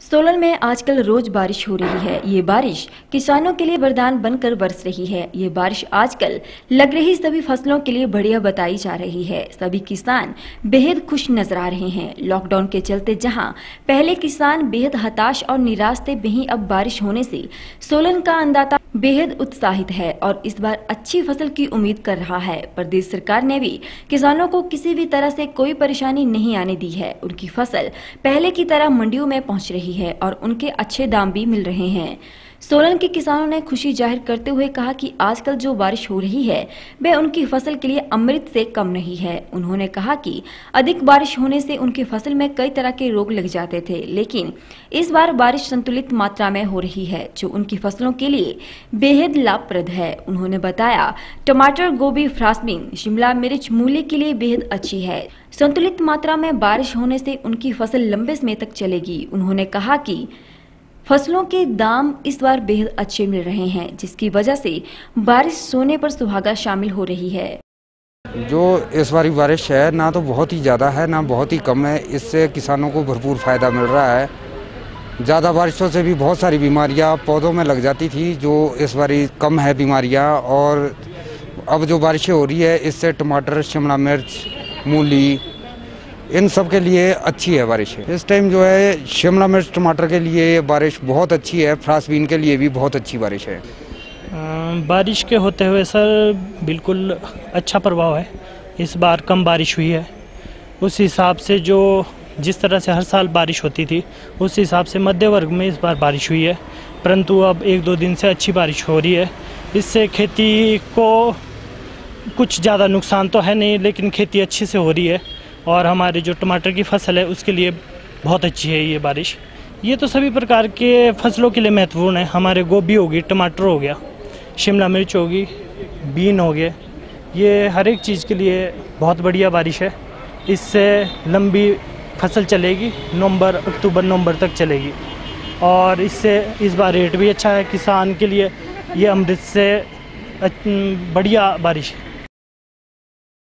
सोलन में आजकल रोज बारिश हो रही है। ये बारिश किसानों के लिए वरदान बनकर बरस रही है। ये बारिश आजकल लग रही सभी फसलों के लिए बढ़िया बताई जा रही है। सभी किसान बेहद खुश नजर आ रहे हैं। लॉकडाउन के चलते जहां पहले किसान बेहद हताश और निराश थे, वहीं अब बारिश होने से सोलन का अन्नदाता बेहद उत्साहित है और इस बार अच्छी फसल की उम्मीद कर रहा है। प्रदेश सरकार ने भी किसानों को किसी भी तरह से कोई परेशानी नहीं आने दी है। उनकी फसल पहले की तरह मंडियों में पहुंच रही है और उनके अच्छे दाम भी मिल रहे हैं। सोलन के किसानों ने खुशी जाहिर करते हुए कहा कि आजकल जो बारिश हो रही है वह उनकी फसल के लिए अमृत से कम नहीं है। उन्होंने कहा कि अधिक बारिश होने से उनकी फसल में कई तरह के रोग लग जाते थे, लेकिन इस बार बारिश संतुलित मात्रा में हो रही है, जो उनकी फसलों के लिए बेहद लाभप्रद है। उन्होंने बताया टमाटर, गोभी, फ्रासबीन, शिमला मिर्च मूली के लिए बेहद अच्छी है। संतुलित मात्रा में बारिश होने से उनकी फसल लंबे समय तक चलेगी। उन्होंने कहा कि फसलों के दाम इस बार बेहद अच्छे मिल रहे हैं, जिसकी वजह से बारिश सोने पर सुहागा शामिल हो रही है। जो इस बारी बारिश है ना तो बहुत ही ज़्यादा है ना बहुत ही कम है। इससे किसानों को भरपूर फ़ायदा मिल रहा है। ज़्यादा बारिशों से भी बहुत सारी बीमारियां पौधों में लग जाती थी, जो इस बारी कम है बीमारियां। और अब जो बारिशें हो रही है इससे टमाटर, शिमला मिर्च, मूली इन सब के लिए अच्छी है बारिश। इस टाइम जो है शिमला मिर्च, टमाटर के लिए बारिश बहुत अच्छी है। फ्रासबीन के लिए भी बहुत अच्छी बारिश है। बारिश के होते हुए सर बिल्कुल अच्छा प्रभाव है। इस बार कम बारिश हुई है। उस हिसाब से जो जिस तरह से हर साल बारिश होती थी उस हिसाब से मध्य वर्ग में इस बार बारिश हुई है, परंतु अब 1-2 दिन से अच्छी बारिश हो रही है। इससे खेती को कुछ ज़्यादा नुकसान तो है नहीं, लेकिन खेती अच्छी से हो रही है और हमारे जो टमाटर की फसल है उसके लिए बहुत अच्छी है ये बारिश। ये तो सभी प्रकार के फसलों के लिए महत्वपूर्ण है। हमारे गोभी होगी, टमाटर हो गया, शिमला मिर्च होगी, बीन हो गए, ये हर एक चीज़ के लिए बहुत बढ़िया बारिश है। इससे लंबी फसल चलेगी, अक्टूबर नवंबर तक चलेगी और इससे इस बार रेट भी अच्छा है। किसान के लिए ये अमृत से बढ़िया बारिश है।